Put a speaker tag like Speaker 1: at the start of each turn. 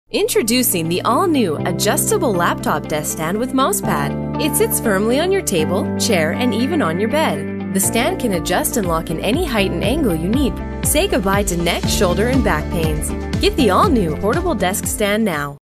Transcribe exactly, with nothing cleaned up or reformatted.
Speaker 1: Introducing the all-new adjustable laptop desk stand with mouse pad. It sits firmly on your table, chair, and even on your bed. The stand can adjust and lock in any height and angle you need. Say goodbye to neck, shoulder, and back pains. Get the all-new portable desk stand now.